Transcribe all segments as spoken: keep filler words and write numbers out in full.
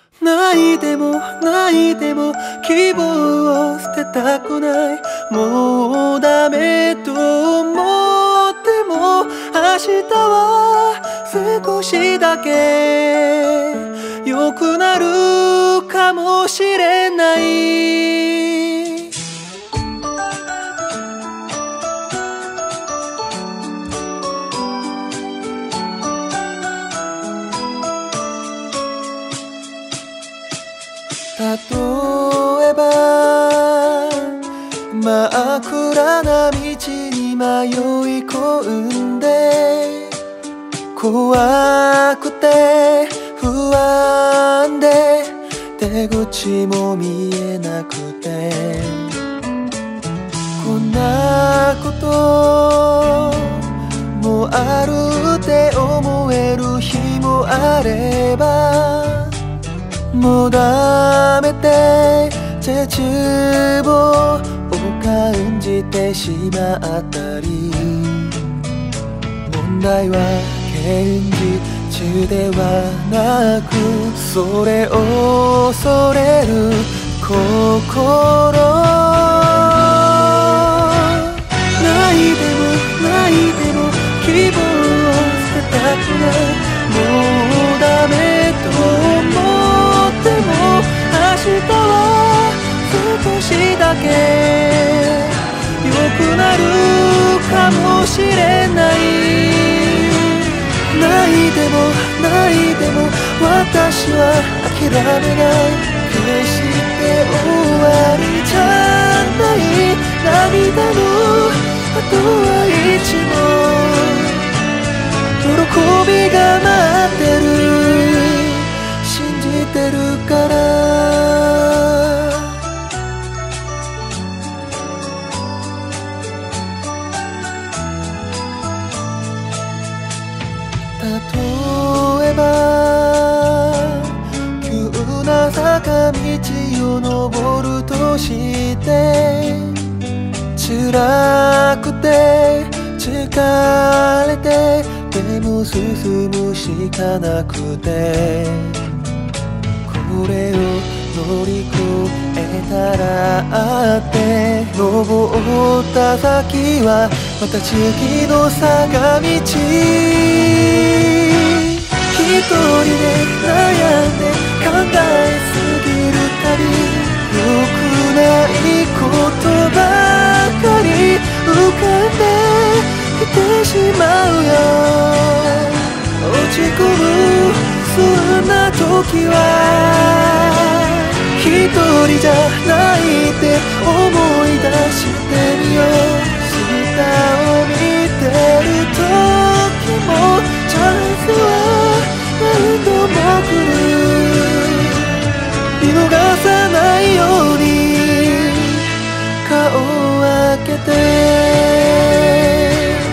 泣いても泣いても希望を捨てたくない。もうダメと思っても明日は少しだけ良くなるかもしれない。例えば真っ暗な道に迷い込んで、怖くて不安で出口も見えなくて、こんなこともあるって思える日もあれば、もうダメって絶望を感じてしまったり、問題は現実ではなくそれを恐れる心。泣いても泣いても希望を捨てたくない。もうダメと思うでも明日は少しだけ良くなるかもしれない。泣いても泣いても私は諦めない。決して終わりじゃない。涙の後はいつも喜びが待ってる。信じてるから。例えば急な坂道を登るとして、辛くて疲れてでも進むしかなくて、これを乗り越えたらって登った先はまた次の坂道。一人で悩んで考えすぎるたび、良くないことばかり浮かんできてしまうよ。落ち込むそんな時は一人じゃないって思い出してみよう。下を見てる時もチャンスは何度も来る。見逃さないように顔を開けて。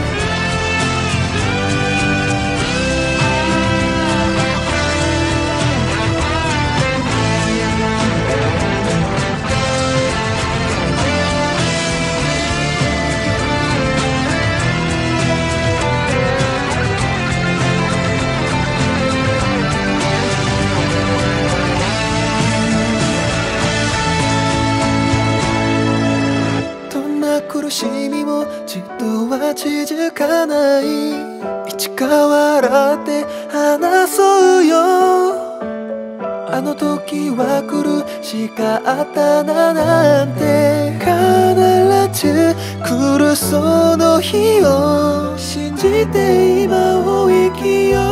苦しみもじっとは続かない。いつか笑って話そうよ。あの時は苦しかったななんて、必ず来るその日を信じて今を生きよう。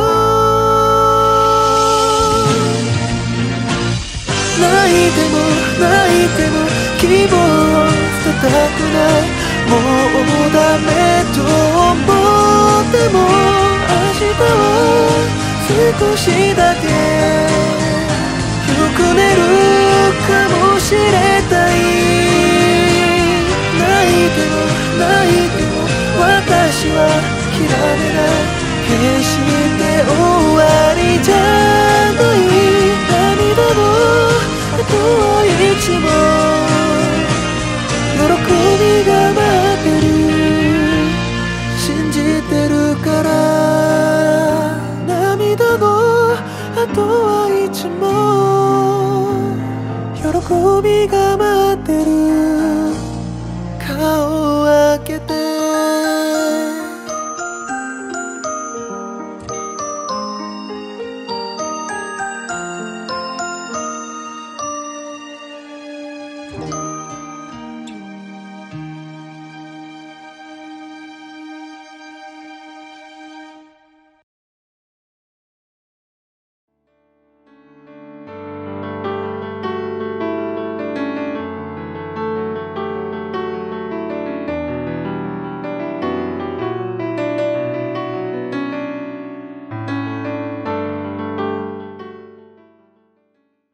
泣いても泣いても希望を捨てたくない。もうダメと思っても明日は少しだけよく寝るかもしれない。泣いても泣いても私は諦めない。決して終わりじゃない。涙の後はいつも喜びが待ってる。信じてるから。涙の後はいつも喜びが待ってる